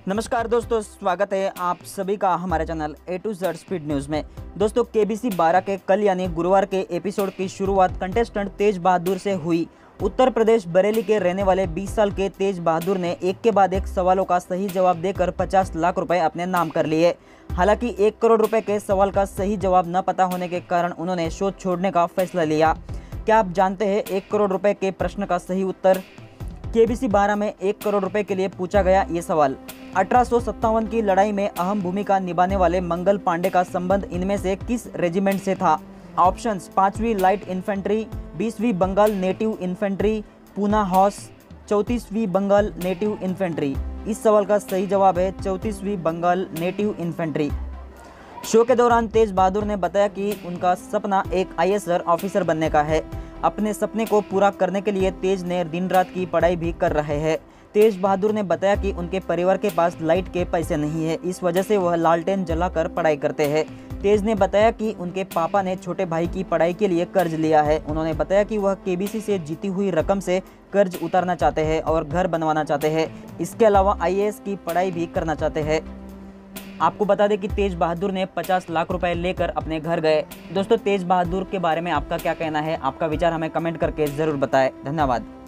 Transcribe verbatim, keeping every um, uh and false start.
नमस्कार दोस्तों, स्वागत है आप सभी का हमारे channel A to Z speed news में। दोस्तों, के बी सी बारह के कल यानी गुरुवार के एपिसोड की शुरुआत कंटेस्टेंट तेज बहादुर से हुई। उत्तर प्रदेश बरेली के रहने वाले बीस साल के तेज बहादुर ने एक के बाद एक सवालों का सही जवाब देकर पचास लाख रुपए अपने नाम कर लिए। हालांकि एक करोड़ रुपए के सवाल का सही जवाब न पता होने के कारण उन्होंने शो छोड़ने का फैसला लिया। क्या आप जानते हैं एक करोड़ रुपए के प्रश्न का सही उत्तर? के बी सी बारह में एक करोड़ रुपए के लिए पूछा गया ये सवाल। अठारह सौ सत्तावन की लड़ाई में अहम भूमिका निभाने वाले मंगल पांडे का संबंध इनमें से किस रेजिमेंट से था? ऑप्शंस: पांचवी लाइट इन्फेंट्री, बीसवीं Bengal native infantry, Poona horse, चौंतीसवीं बंगाल नेटिव इन्फेंट्री। इस सवाल का सही जवाब है चौंतीसवीं बंगाल नेटिव इन्फेंट्री। शो के दौरान तेज बहादुर ने बताया कि उनका सपना एक आई ए एस ऑफिसर बनने का है। अपने सपने को पूरा करने के लिए तेज ने दिन रात की पढ़ाई भी कर रहे हैं। तेज बहादुर ने बताया कि उनके परिवार के पास लाइट के पैसे नहीं है, इस वजह से वह लालटेन जलाकर पढ़ाई करते हैं। तेज ने बताया कि उनके पापा ने छोटे भाई की पढ़ाई के लिए कर्ज लिया है। उन्होंने बताया कि वह के बी सी से जीती हुई रकम से कर्ज उतारना चाहते हैं और घर बनवाना चाहते हैं। इसके अलावा आई ए एस की पढ़ाई भी करना चाहते हैं। आपको बता दें कि तेज बहादुर ने पचास लाख रुपए लेकर अपने घर गए। दोस्तों, तेज बहादुर के बारे में आपका क्या कहना है? आपका विचार हमें कमेंट करके ज़रूर बताएं। धन्यवाद।